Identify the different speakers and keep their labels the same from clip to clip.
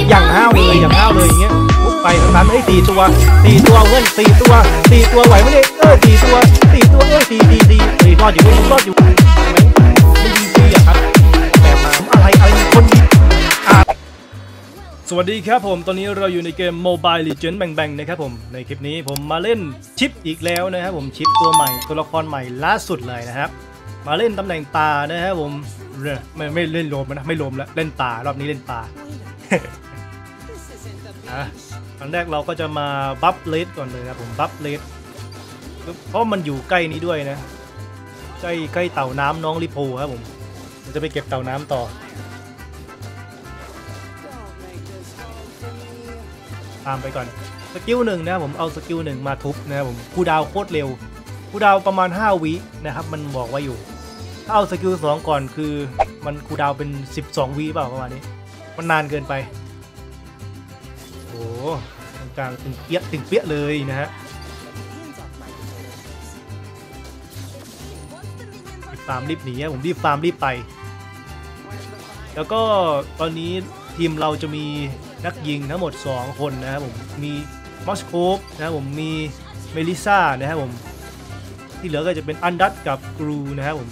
Speaker 1: อย่างห้าวเลยอย่างเงี้ยปุ๊บไปทั้งนั้น4 ตัวเพื่อน4 ตัวไหวไหมเนี่ย4 ตัวตีรอดอยู่ไหมมันดีจริงอะครับแต่มาอะไรคนดีสวัสดีครับผมตอนนี้เราอยู่ในเกม Mobile Legends แบ่งนะครับผมในคลิปนี้ผมมาเล่นชิปอีกแล้วนะครับผมชิปตัวใหม่ตัวละครใหม่ล่าสุดเลยนะครับมาเล่นตำแหน่งป่านะครับผมไม่เล่นโลมนะไม่โลมแล้วเล่นป่ารอบนี้เล่นป่า อันแรกเราก็จะมาบัฟเลสก่อนเลยครับผมบัฟเลสเพราะมันอยู่ใกล้นี้ด้วยนะใกล้เต่าน้ำน้องลิโพครับผมจะไปเก็บเต่าน้ำต่อตามไปก่อนสกิล1นะครับผมเอาสกิล1มาทุบนะครับผมคูดาวโคตรเร็วคูดาวประมาณ5 วินะครับมันบอกว่าอยู่ถ้าเอาสกิล2ก่อนคือมันคูดาวเป็น12 วิเปล่าประมาณนี้มันนานเกินไปโอ้ตรงกลางตึงเปี้ยเลยนะฮะฟาร์มรีบหนีผมรีบฟาร์มรีบไปแล้วก็ตอนนี้ทีมเราจะมีนักยิงทั้งหมด2 คนนะครับผมมีมอสโคฟนะครับผมมีเมลิซ่านะครับผมที่เหลือก็จะเป็นอันดัตกับกรูนะครับผม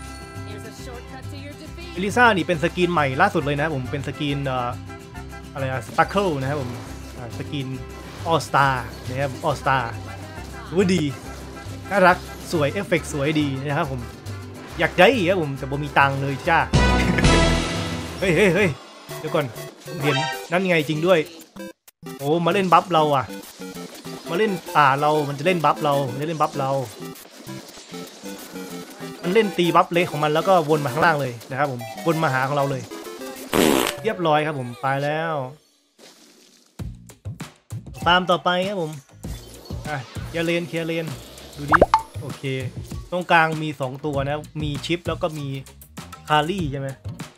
Speaker 1: เมลิซ่านี่เป็นสกินใหม่ล่าสุดเลยนะครับผมเป็นสกินอะไรสตาร์เคิลนะครับผมสกินออสตาร์นะครับออสตาร์ว่าดีน่ารักสวยเอฟเฟกต์สวยดีนะครับผมอยากได้ครับผมแต่บ่มีตังค์เลยจ้า เฮ้ยเดี๋ยวก่อนเห็นนั่นไงจริงด้วยโอ้มาเล่นบัฟเราอ่ะมาเล่นป่าเรามันจะเล่นบัฟเรามันจะเล่นบัฟเรามันเล่นตีบัฟเล็กของมันแล้วก็วนมาข้างล่างเลยนะครับผมวนมาหาของเราเลยเรียบร้อยครับผมไปแล้วตามต่อไปครับผมเคลียร์เลนดูดิโอเคตรงกลางมี2 ตัวนะมีชิปแล้วก็มีคารี่ใช่ไหม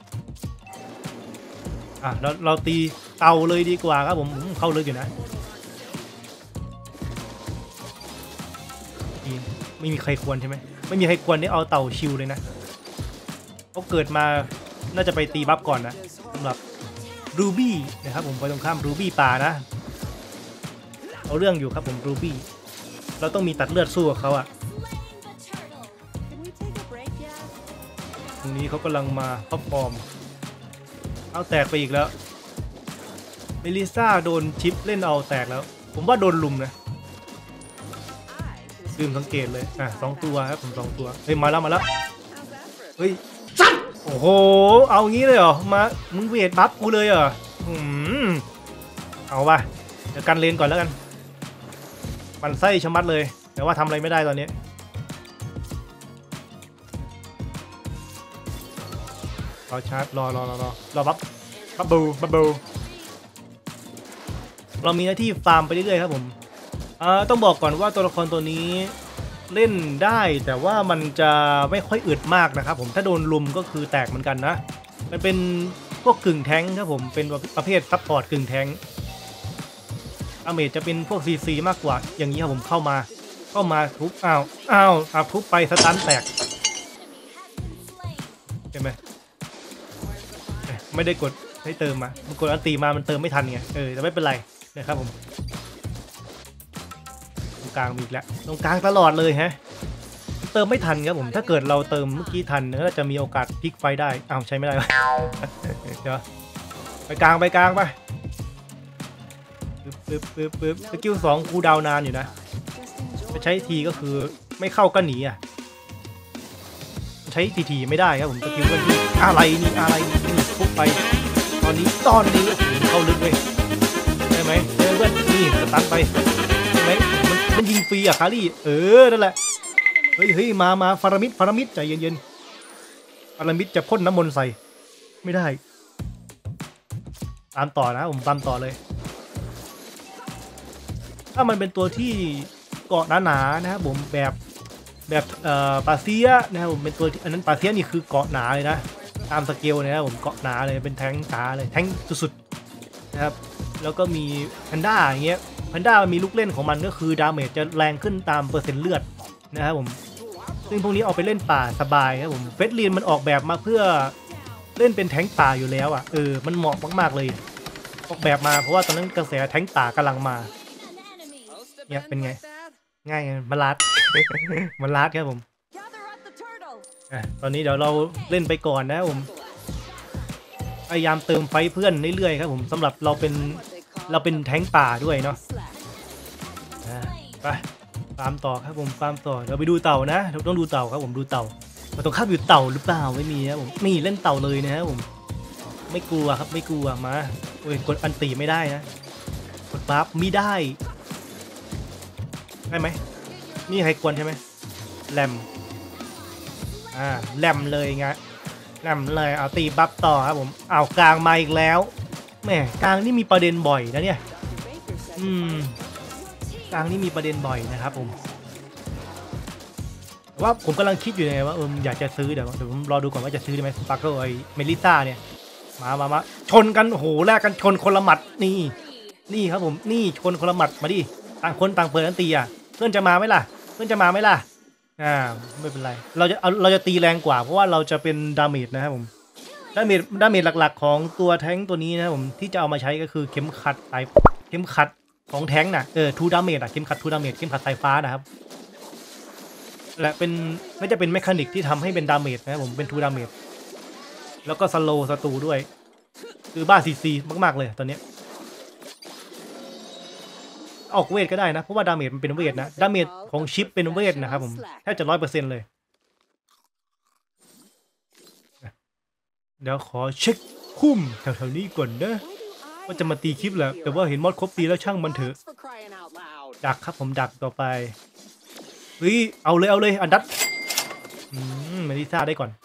Speaker 1: เราตีเต่าเลยดีกว่าครับผมเข้าเลยอยู่นะไม่มีใครควรใช่ไหมไม่มีใครควรนี่เอาเต่าชิวเลยนะเขาเกิดมาน่าจะไปตีบัฟก่อนนะสำหรับรูบี้นะครับผมไปตรงข้ามรูบี้ป่านะเอาเรื่องอยู่ครับผมรูบี้เราต้องมีตัดเลือดสู้กับเขาอะตรงนี้เขากำลังมาท็อปฟอร์มเอาแตกไปอีกแล้วเมลิซ่าโดนชิปเล่นเอาแตกแล้วผมว่าโดนลุมนะลืมสังเกตเลย2 ตัวครับผม2 ตัวเฮ้ยมาแล้วเฮ้ยโอ้โหเอางี้เลยเหรอมามึงเวทบัฟกูเลยเหรอเอาป่ะเดี๋ยวกันเลนก่อนแล้วกันมันไส้ชะมัดเลยแต่ว่าทำอะไรไม่ได้ตอนนี้รอชาร์จรอบัฟบูเรามีหน้าที่ฟาร์มไปเรื่อยๆครับผมต้องบอกก่อนว่าตัวละครตัวนี้เล่นได้แต่ว่ามันจะไม่ค่อยอึดมากนะครับผมถ้าโดนลุมก็คือแตกเหมือนกันนะมันเป็นพวกกึ่งแท้งครับผมเป็นประเภทซัพพอร์ตกึ่งแท้งอเมจจะเป็นพวกซีมากกว่าอย่างนี้ครับผมเข้ามาทุบทุบไปสตันแตกเห็นไหมไม่ได้กดให้เติมมามันกดอันตีมามันเติมไม่ทันไงแต่ไม่เป็นไรนะครับผมตรงกลางมีอีกแล้วตรงกลางตลอดเลยฮะเติมไม่ทันครับผมถ้าเกิดเราเติมเมื่อกี้ทันก็จะมีโอกาสพลิกไฟได้ใช้ไม่ได้ เดี๋ยวไปกลางไปปึ๊บสกิล2คูดาวนานอยู่นะจะใช้ทีก็คือไม่เข้าก็หนีใช้ทีไม่ได้ครับผมสกิลกันที่อะไรนี่ปุ๊บไปตอนนี้เข้าลึกเลยได้ไหมเพื่อนนี่สตันไปใช่ไหมมันยิงฟรีคารี่นั่นแหละเฮ้ยมาฟารามิดใจเย็นฟารามิดจะพ่นน้ำมนต์ใส่ไม่ได้ตามต่อนะผมตามต่อเลยถ้ามันเป็นตัวที่เกาะหนาๆนะครับผมแบบปาเซียนะครับผมเป็นตัวอันนั้นปาเซียนี่คือเกาะหนาเลยนะตามสเกลนะครับผมเกาะหนาเลยเป็นแท้งตาเลยแท้งสุดๆนะครับแล้วก็มีแพนด้าอย่างเงี้ยแพนด้ามันมีลูกเล่นของมันก็คือดาเมจจะแรงขึ้นตามเปอร์เซ็นต์เลือดนะครับผมซึ่งพวกนี้เอาไปเล่นป่าสบายครับผมเฟสลีนมันออกแบบมาเพื่อเล่นเป็นแท้งป่าอยู่แล้วมันเหมาะมากๆเลยออกแบบมาเพราะว่าตอนนั้นกระแสแท้งป่ากำลังมาเนี่ยเป็นไงง่ายมาลัด มาลัดครับผมตอนนี้เดี๋ยวเราเล่นไปก่อนนะผมพยายามเติมไฟเพื่อนเรื่อยๆครับผมสำหรับเราเป็นแท้งป่าด้วยเนาะไปฟาร์มต่อครับผมฟาร์มต่อเดี๋ยวไปดูเต่านะต้องดูเต่าครับผมดูเต่ามาตรงข้ามอยู่เต่าหรือเปล่าไม่มีนะผมนี่เล่นเต่าเลยนะครับผมไม่กลัวครับไม่กลัวมาโอ้ยกดอันตีไม่ได้นะกดปั๊บไม่ได้ไหมนี่ใครกวนใช่ไหมแรมแรมเลยไงแรมเลยเอาตีบัฟต่อครับผมเอากลางมาอีกแล้วแม่กลางนี่มีประเด็นบ่อยนะเนี่ยกลางนี่มีประเด็นบ่อยนะครับผมว่าผมกำลังคิดอยู่ไงว่าอยากจะซื้อเดี๋ยวผมรอดูก่อนว่าจะซื้อได้ไหมสปาร์เกิลไอเมลิซ่าเนี่ยมาชนกันโอ้โหแลกกันชนคนละหมัดนี่ครับผมนี่ชนคนละหมัดมาดิต่างคนต่างเปิดอันตีอ่ะเพื่อนจะมาไหมล่ะไม่เป็นไรเราจะตีแรงกว่าเพราะว่าเราจะเป็นดาเมจนะครับผมดาเมจหลักๆของตัวแท้งตัวนี้นะครับผมที่จะเอามาใช้ก็คือเข็มขัดของแท้งน่ะทูดาเมจเข็มขัดทูดาเมจเข็มขัดสายฟ้านะครับและเป็นไม่จะเป็นแมคานิกที่ทำให้เป็นดาเมจนะครับผมเป็นทูดาเมจแล้วก็สโลว์ศัตรูด้วยคือบ้าซีมากๆเลยตอนนี้ออกเวทก็ได้นะเพราะว่าดาเมจมันเป็นเวทนะดาเมจของชิปเป็นเวทนะครับผมแทบจะ100%เลยเดี๋ยวขอเช็คคุ้มแถวๆนี้ก่อนนะว่าจะมาตีคลิปแหละแต่ว่าเห็นมอดครบตีแล้วช่างมันเถอะดักครับผมดักต่อไปเฮ้ยเอาเลยอันดับเมลิซ่าได้ก่อน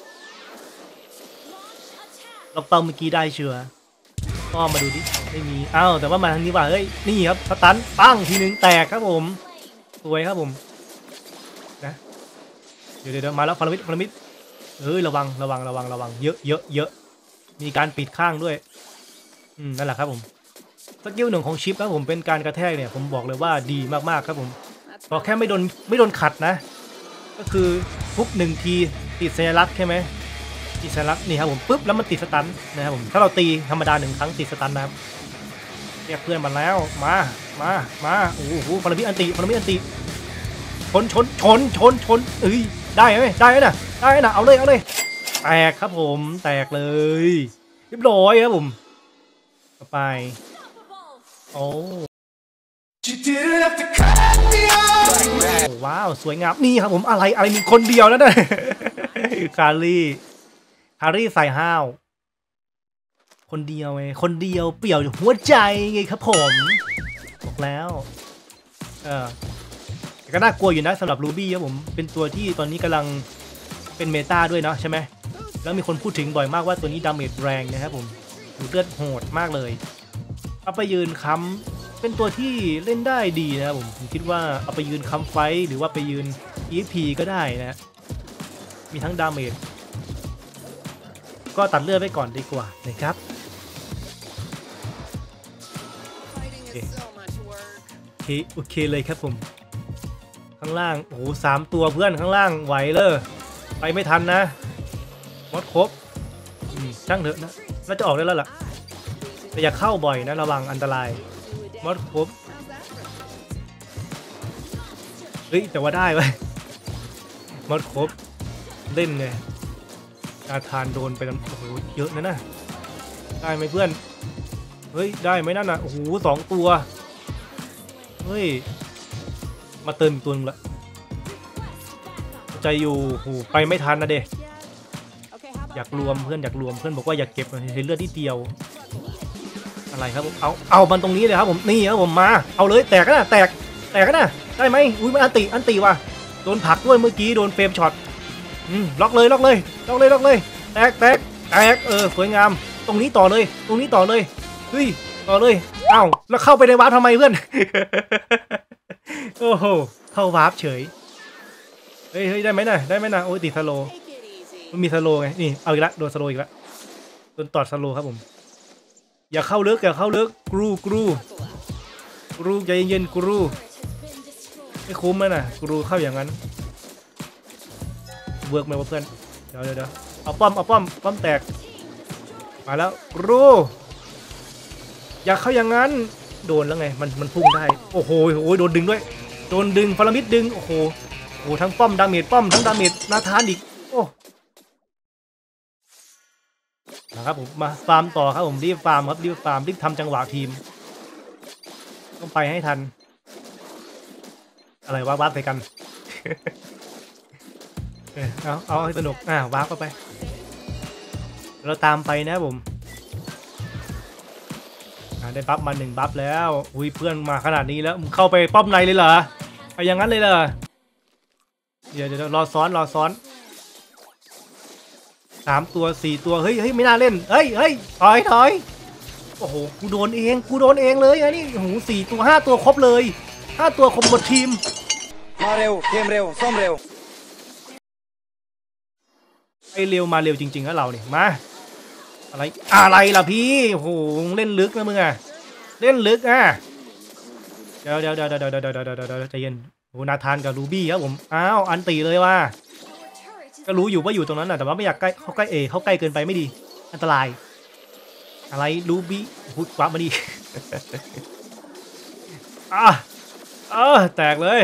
Speaker 1: ล็อกเป้าเมื่อกี้ได้เชื่อก็มาดูดิไม่มีแต่ว่ามาทางนี้ว่าเฮ้ยนี่ครับสตันปั้งทีนึงแตกครับผมสวยครับผมนะเดี๋ยวมาแล้วพลมิดระวังเยอะมีการปิดข้างด้วยนั่นแหละครับผมสกิลหนึ่งของชิปครับผมเป็นการกระแทกเนี่ยผมบอกเลยว่าดีมากๆครับผมพอแค่ไม่โดนขัดนะก็คือทุบ1 ทีติดสัญลักษณ์ใช่ไหมติดสัญลักษณ์นี่ครับผมปุ๊บแล้วมันติดสตันนะครับผมถ้าเราตีธรรมดา1 ครั้งติดสตันนะครับเรียกเพื่อนมาแล้วมาโอ้โหพลังมิอันติชนได้ไหมนะเอาเลยแตกครับผมแตกเลยเรียบร้อยครับผมต่อไปโอ้ว้าวสวยงามนี่ครับผมอะไรมีคนเดียวนะเนี่ยคารี่ใส่ห้าวคนเดียวเปลี่ยวหัวใจไงครับผมบอกแล้วแต่ก็น่ากลัวอยู่นะสำหรับรูบี้ครับผมเป็นตัวที่ตอนนี้กำลังเป็นเมตาด้วยเนาะใช่ไหมแล้วมีคนพูดถึงบ่อยมากว่าตัวนี้ดาเมจแรงนะครับผมเลือดโหดมากเลยเอาไปยืนค้ำเป็นตัวที่เล่นได้ดีนะครับผมคิดว่าเอาไปยืนค้ำไฟหรือว่าไปยืน EXP ก็ได้นะมีทั้งดาเมจก็ตัดเลือดไปก่อนดีกว่านะครับโอเคเลยครับผมข้างล่างโอ้โห3 ตัวเพื่อนข้างล่างไหวเลยไปไม่ทันนะมดครบช่างเถอะนะน่าจะออกได้แล้วล่ะแต่อย่าเข้าบ่อยนะระวังอันตรายมดครบเฮ้ยแต่ว่าได้ไว้มดครบเล่นไงอาทานโดนไปแล้วโอ้โหเยอะนะได้ไหมเพื่อนเฮ้ยได้ไหมนั่นน่ะโอ้โห2 ตัวเฮ้ยมาเติมอีกตัวนึงละใจอยู่โหไปไม่ทันนะเด็กอยากรวมเพื่อนบอกว่าอยากเก็บเห็นเลือดที่เดียวอะไรครับเอามันตรงนี้เลยครับผมนี่ครับผมมาเอาเลยแตกกันนะได้ไหมอุ้ยมันอันติว่ะโดนผลักด้วยเมื่อกี้โดนเฟรมช็อตล็อกเลยแตกสวยงามตรงนี้ต่อเลยเฮ้ยต่อเลยแล้วเข้าไปในวาร์ปทำไมเพื่อน โอ้โหเข้าวาร์ปเฉยเฮ้ยได้ไหมนะโอ้ยติดสโลมันมีสโลไงนี่เอาอีกแล้วโดนสโลอีกแล้วโดนตอดสโลครับผมอย่าเข้าลึกกรูใจเย็นกรูไม่คุ้มเลยนะกรูเข้าอย่างนั้นเวิร์กไหมวะเพื่อนเดี๋ยวเอาป้อมแตกมาแล้วกรูอย่าเข้าอย่างนั้นโดนแล้วไงมันพุ่งได้โอ้โหโดนดึงด้วยโดนดึงพารามิดดึงโอ้โหทั้งป้อมดาเมจป้อมทั้งดาเมจนาธานอีกโอ้นะครับผมมาฟาร์มต่อครับผมรีบฟาร์มครับรีบทำจังหวะทีมต้องไปให้ทันอะไรวาร์ปใส่กัน เอาให้สนุกวาร์ปเข้าไปเราตามไปนะผมได้บัฟมา1บัฟแล้วอุ้ยเพื่อนมาขนาดนี้แล้วมึงเข้าไปป้อมในเลยเหรอเอาอย่างนั้นเลยเหรอเดี๋ยวรอซ้อน3ตัว4ตัวเฮ้ยไม่น่าเล่นเฮ้ยถอยโอ้โหกูโดนเองเลยอันนี้โอ้โห4ตัว5ตัวครบเลย5ตัวครบหมดทีม
Speaker 2: มาเร็วเกมเร็วซ่อมเร็ว
Speaker 1: ไอเร็วมาเร็วจริงๆแล้วเราเนี่ยมาอะไรล่ะพี่โอ้โหเล่นลึกนะมึงอะเล่นลึกเดี๋ยวใจเย็นโอ้นาธานกับรูบี้ครับผมอ้าวอันตีเลยว่าก็รู้อยู่ว่าอยู่ตรงนั้นแต่ว่าไม่อยากใกล้เข้าใกล้เกินไปไม่ดีอันตรายอะไรรูบี้พุดวับมาดิแตกเลย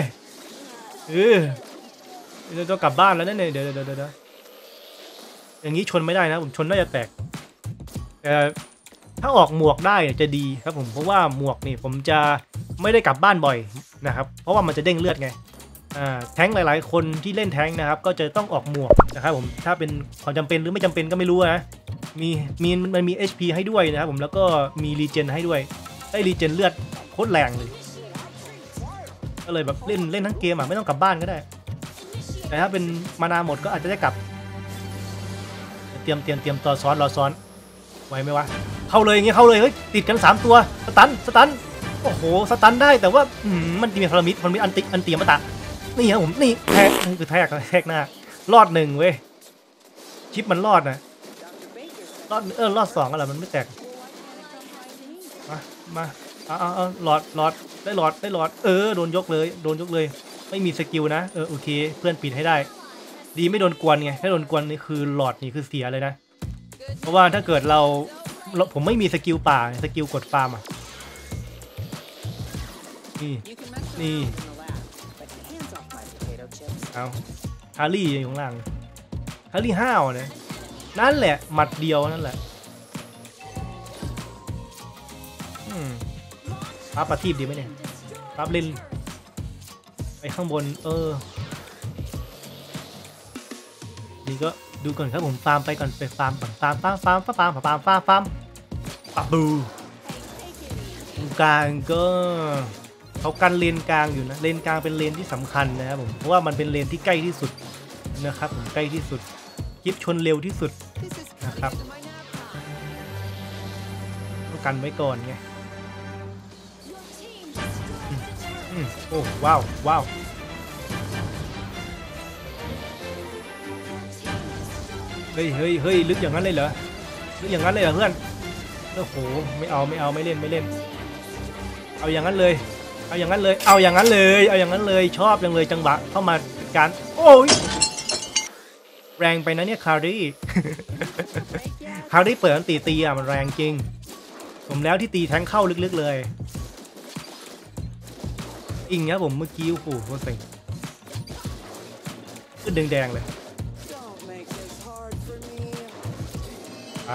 Speaker 1: จะกลับบ้านแล้วนั่นเนี่ยเดี๋ยวอย่างนี้ชนไม่ได้นะผมชนน่าจะแตกแต่ถ้าออกหมวกได้จะดีครับผมเพราะว่าหมวกนี่ผมจะไม่ได้กลับบ้านบ่อยนะครับเพราะว่ามันจะเด้งเลือดไงแท้งหลายๆคนที่เล่นแท้งนะครับก็จะต้องออกหมวกนะครับผมถ้าเป็นความจำเป็นหรือไม่จำเป็นก็ไม่รู้นะมันมี HP ให้ด้วยนะครับผมแล้วก็มีรีเจนให้ด้วยได้รีเจนเลือดโคตรแรงเลยก็เลยแบบเล่นทั้งเกมไม่ต้องกลับบ้านก็ได้แต่ถ้าเป็นมานาหมดก็อาจจะได้กลับเตรียมต่อซ้อนรอซ้อนไหวไหมวะเข้าเลยอย่างเงี้ยเข้าเลยเฮ้ยติดกัน3ตัวสตันโอ้โหสตันได้แต่ว่ามันมีพารามิดมันมีอันตีมาตะนี่ครับผมนี่แทกคือแทกหน้ารอด1เว้ยชิปมันรอดนะรอด2อะไรมันไม่แตกมาเอาหลอดได้หลอดโดนยกเลยไม่มีสกิลนะโอเคเพื่อนปิดให้ได้ดีไม่โดนกวนไงถ้าโดนกวนนี่คือหลอดนี่คือเสียเลยนะเพราะว่าถ้าเกิดผมไม่มีสกิลป่าสกิลกดฟาร์มนี่เอาฮารี่อยู่ข้างล่างฮารี่ห้าวนะนั่นแหละหมัดเดียวนั่นแหละปั๊บประทีปดีไหมเนี่ยปั๊บเล่นไปข้างบนนี่ก็ดูก่อนครับผมฟาร์มไปก่อนไปฟาร์มก่อนฟาร์มปับบูกลางก็เขากันเลนกลางอยู่นะเลนกลางเป็นเลนที่สำคัญนะครับผมเพราะว่ามันเป็นเลนที่ใกล้ที่สุดนะครับผมใกล้ที่สุดยิบชนเร็วที่สุดนะครับต้องกันไว้ก่อนไงโอ้ว้าวเฮ้ยลึกอย่างนั้นเลยเหรอเพื่อนโอ้โหไม่เล่นเอาอย่างนั้นเลยชอบจังเลยจังหวะเข้ามาการโอ้ยแรงไปนะเนี่ยคารี่เปิดอันตีมันแรงจริงผมแล้วที่ตีแทงเข้าลึกๆเลยอิงครับผมเมื่อกี้โอ้โหโคตรเซ็งขึ้นแดงเลยไป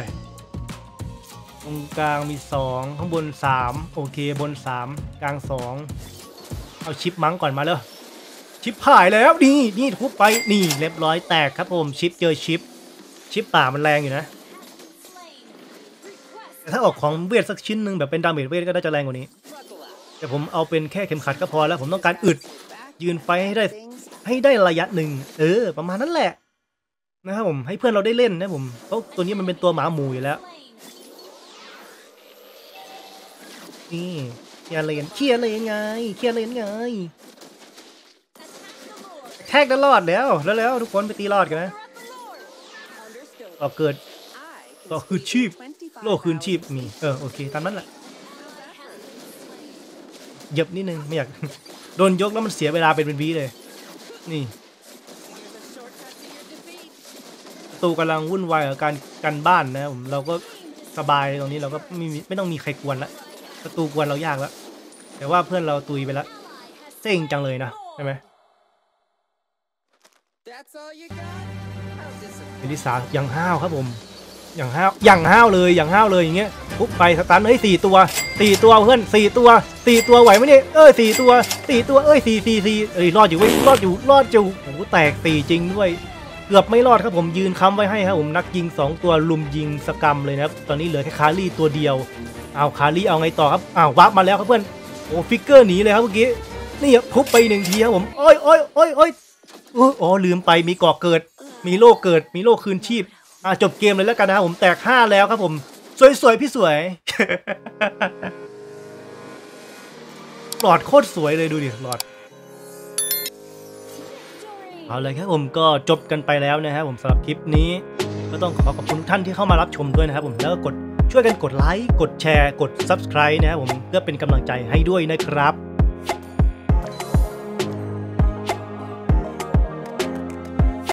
Speaker 1: ตรงกลางมี2ข้างบน3โอเคบน3กลาง2เอาชิปมั้งก่อนมาเลยชิปหายแล้วนี่ทุบไปนี่เรียบร้อยแตกครับผมชิปเจอชิปป่ามันแรงอยู่นะแต่ถ้าออกของเวทสักชิ้นหนึ่งแบบเป็นดาเมจเวทก็น่าจะแรงกว่านี้แต่ผมเอาเป็นแค่เข็มขัดก็พอแล้วผมต้องการอึดยืนไฟให้ได้ระยะหนึ่งประมาณนั้นแหละนะครับผมให้เพื่อนเราได้เล่นนะผมเพราะตัวนี้มันเป็นตัวหมาหมูอยู่แล้วนี่เคลียร์เลนไงแท็กได้รอดแล้วทุกคนไปตีรอดกันนะก็คือชีพโลคืนชีพมีโอเคตามนั้นแหละเหยียบนิดนึงไม่อยากโดนยกแล้วมันเสียเวลาเป็นวิเลยนี่ประตูกำลังวุ่นวายกับการกันบ้านนะผมเราก็สบายตรงนี้เราก็ไม่ต้องมีใครกวนละศัตรูกวนเรายากแล้วแต่ว่าเพื่อนเราตุยไปแล้วเซ็งจังเลยนะใช่ไหมเอลิซาอย่างห้าวครับผมอย่างห้าวเลยอย่างเงี้ยปุ๊บไปสตัน4 ตัวเพื่อน4 ตัวไหวไหมเนี่ย4 ตัว4 รอดอยู่เว้ยรอดอยู่โอ้โหแตก4จริงด้วยเกือบไม่รอดครับผมยืนค้ำไว้ให้ครับผมนักยิง2 ตัวลุมยิงสกรรมเลยนะครับตอนนี้เหลือแค่คารี่ตัวเดียวเอาคารี่เอาไงต่อครับวับมาแล้วครับเพื่อนโอ้ฟิกเกอร์หนีเลยครับเมื่อกี้นี่ทุบไป1 ทีครับผมโอ้ยอ๋อลืมไปมีก่อเกิดมีโล่เกิดมีโล่คืนชีพจบเกมเลยแล้วกันนะครับผมแตก5แล้วครับผมสวยพี่สวย หลอดโคตรสวยเลยดูดิหลอดเอาเลยครับผมก็จบกันไปแล้วนะครับผมสำหรับคลิปนี้ก็ต้องขอขอบคุณท่านที่เข้ามารับชมด้วยนะครับผมแล้วก็ช่วยกันกดไลค์กดแชร์กด Subscribe นะครับผมเพื่อเป็นกำลังใจให้ด้วยนะครับ